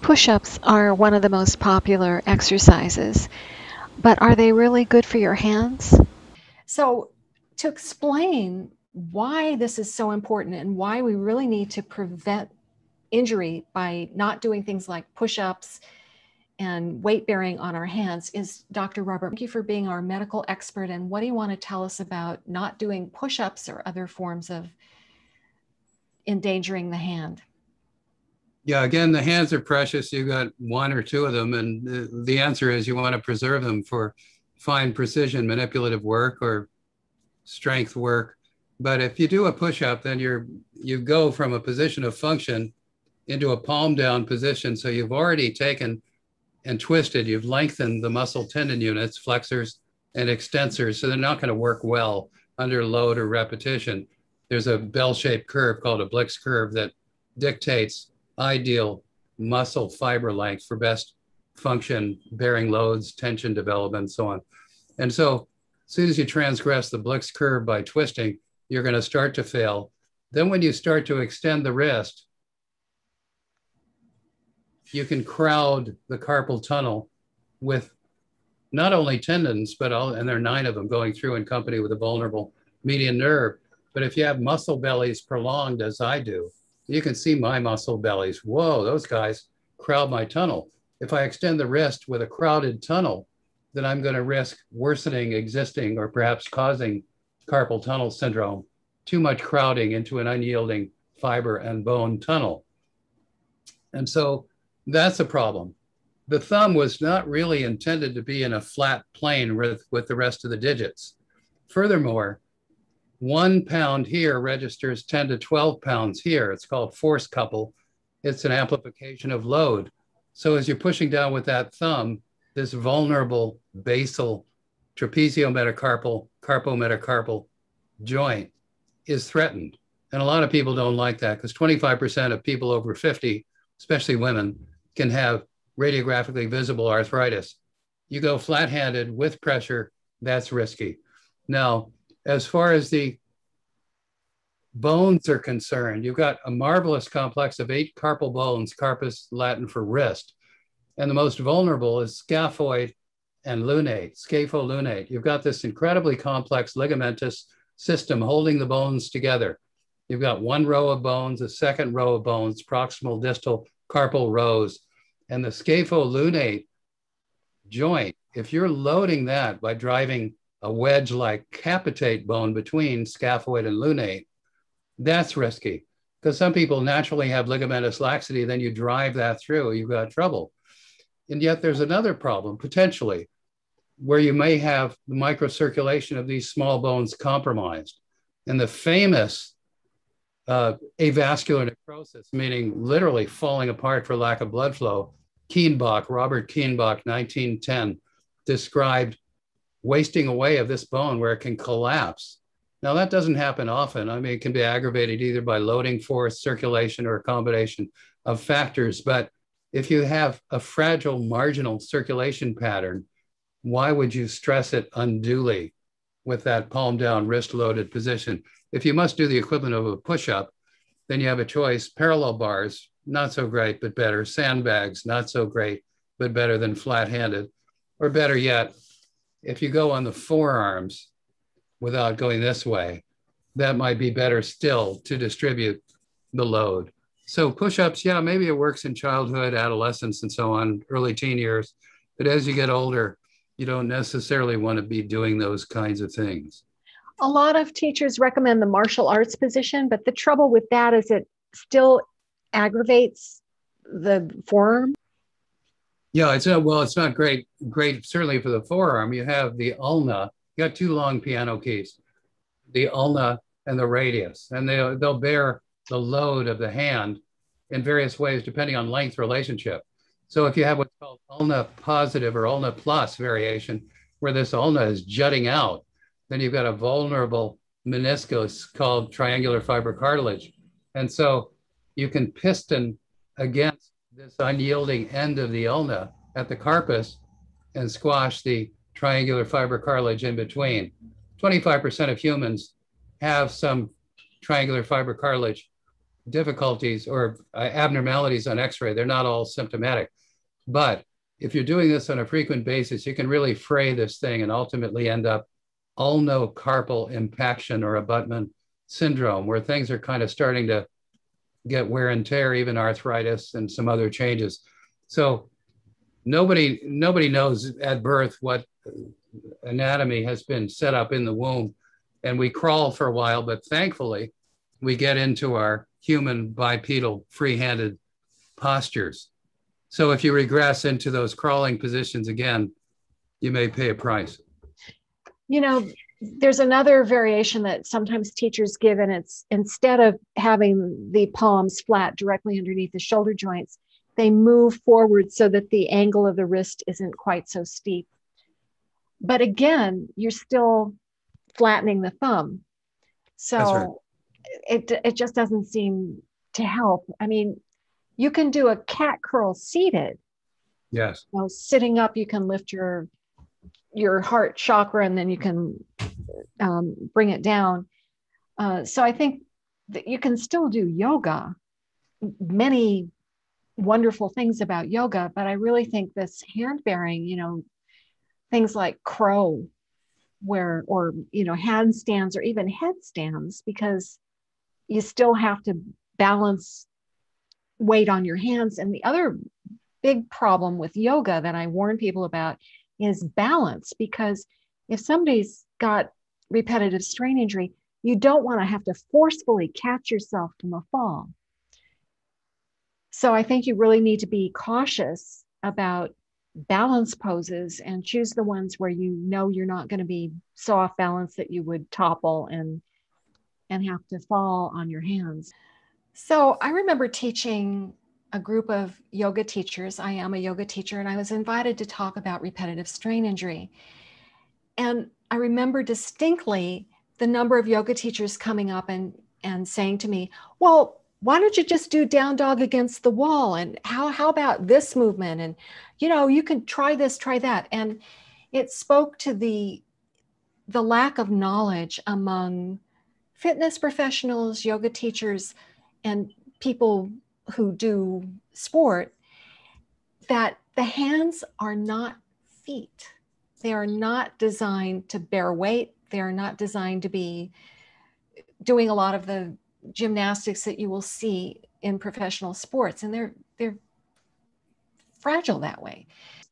Push-ups are one of the most popular exercises, but are they really good for your hands? So to explain why this is so important and why we really need to prevent injury by not doing things like push-ups and weight bearing on our hands is Dr. Robert. Thank you for being our medical expert. And what do you want to tell us about not doing push-ups or other forms of endangering the hand? Yeah, again, the hands are precious. You've got one or two of them. And the answer is you want to preserve them for fine precision manipulative work or strength work. But if you do a push-up, then you go from a position of function into a palm down position. So you've already taken and twisted, you've lengthened the muscle tendon units, flexors and extensors. So they're not going to work well under load or repetition. There's a bell-shaped curve called a Blix curve that dictates ideal muscle fiber length for best function, bearing loads, tension development, and so on. And so as soon as you transgress the Blix curve by twisting, you're going to start to fail. Then when you start to extend the wrist, you can crowd the carpal tunnel with not only tendons, and there are 9 of them going through in company with a vulnerable median nerve. But if you have muscle bellies prolonged, as I do, you can see my muscle bellies. Whoa, those guys crowd my tunnel. If I extend the wrist with a crowded tunnel, then I'm going to risk worsening existing or perhaps causing carpal tunnel syndrome, too much crowding into an unyielding fiber and bone tunnel. And so that's a problem. The thumb was not really intended to be in a flat plane with the rest of the digits. Furthermore, 1 pound here registers 10 to 12 pounds here. It's called force couple. It's an amplification of load. So as you're pushing down with that thumb, this vulnerable basal trapeziometacarpal, carpometacarpal joint is threatened. And a lot of people don't like that because 25% of people over 50, especially women, can have radiographically visible arthritis. You go flat-handed with pressure, that's risky. Now, as far as the bones are concerned, you've got a marvelous complex of 8 carpal bones, carpus Latin for wrist. And the most vulnerable is scaphoid and lunate, scapholunate. You've got this incredibly complex ligamentous system holding the bones together. You've got 1 row of bones, a 2nd row of bones, proximal, distal, carpal rows. And the scapholunate joint, if you're loading that by driving a wedge-like capitate bone between scaphoid and lunate, that's risky because some people naturally have ligamentous laxity, then you drive that through, you've got trouble. And yet there's another problem, potentially, where you may have the microcirculation of these small bones compromised. And the famous avascular necrosis, meaning literally falling apart for lack of blood flow, Robert Kienbach, 1910, described wasting away of this bone where it can collapse. Now that doesn't happen often. I mean, it can be aggravated either by loading force, circulation, or a combination of factors. But if you have a fragile marginal circulation pattern, why would you stress it unduly with that palm down, wrist loaded position? If you must do the equivalent of a push-up, then you have a choice. Parallel bars, not so great, but better. Sandbags, not so great, but better than flat-handed. Or better yet, if you go on the forearms without going this way, that might be better still to distribute the load. So push-ups, yeah, maybe it works in childhood, adolescence, and so on, early teen years. But as you get older, you don't necessarily want to be doing those kinds of things. A lot of teachers recommend the martial arts position, but the trouble with that is it still aggravates the forearm. Yeah, it's not great, certainly for the forearm. You have the ulna, you got 2 long piano keys, the ulna and the radius, and they'll bear the load of the hand in various ways, depending on length relationship. So if you have what's called ulna positive or ulna plus variation, where this ulna is jutting out, then you've got a vulnerable meniscus called triangular fiber cartilage. And so you can piston against this unyielding end of the ulna at the carpus and squash the triangular fiber cartilage in between. 25% of humans have some triangular fiber cartilage difficulties or abnormalities on x-ray. They're not all symptomatic. But if you're doing this on a frequent basis, you can really fray this thing and ultimately end up ulnocarpal impaction or abutment syndrome, where things are kind of starting to get wear and tear, even arthritis and some other changes. So nobody knows at birth what anatomy has been set up in the womb, and we crawl for a while, but thankfully we get into our human bipedal free-handed postures. So if you regress into those crawling positions again, you may pay a price. You know, there's another variation that sometimes teachers give, and it's instead of having the palms flat directly underneath the shoulder joints, they move forward so that the angle of the wrist isn't quite so steep. But again, you're still flattening the thumb. So right. It just doesn't seem to help. I mean, you can do a cat curl seated. Yes. You know, sitting up, you can lift your heart chakra, and then you can bring it down. So I think that you can still do yoga. Many wonderful things about yoga, but I really think this hand bearing, you know, things like crow, or you know, handstands or even headstands, because you still have to balance weight on your hands. And the other big problem with yoga that I warn people about is balance, because if somebody's got repetitive strain injury, you don't want to have to forcefully catch yourself from a fall. So I think you really need to be cautious about balance poses and choose the ones where you know you're not going to be so off balance that you would topple and have to fall on your hands. So I remember teaching a group of yoga teachers. I am a yoga teacher, and I was invited to talk about repetitive strain injury. And I remember distinctly the number of yoga teachers coming up and saying to me, well, why don't you just do down dog against the wall? And how about this movement? And, you know, you can try this, try that. And it spoke to the lack of knowledge among fitness professionals, yoga teachers, and people who do sport, that the hands are not feet. They are not designed to bear weight. They are not designed to be doing a lot of the gymnastics that you will see in professional sports. And they're fragile that way.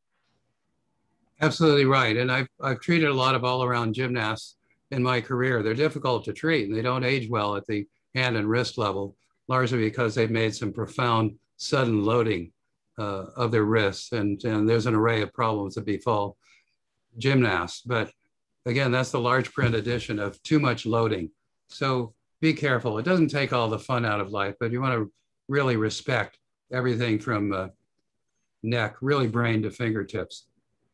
Absolutely right. And I've treated a lot of all-around gymnasts in my career. They're difficult to treat, and they don't age well at the hand and wrist level, largely because they've made some profound sudden loading of their wrists. And there's an array of problems that befall gymnasts. But again, that's the large print edition of too much loading. So be careful. It doesn't take all the fun out of life, but you want to really respect everything from neck, really brain to fingertips.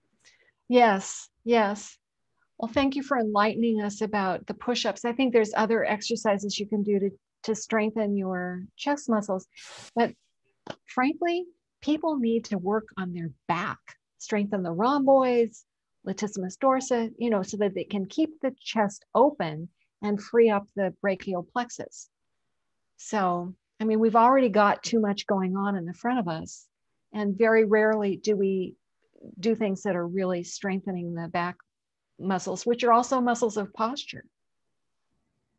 Yes, yes. Well, thank you for enlightening us about the push-ups. I think there's other exercises you can do to strengthen your chest muscles. But frankly, people need to work on their back, strengthen the rhomboids, latissimus dorsi, you know, so that they can keep the chest open and free up the brachial plexus. So, I mean, we've already got too much going on in the front of us, and very rarely do we do things that are really strengthening the back muscles, which are also muscles of posture.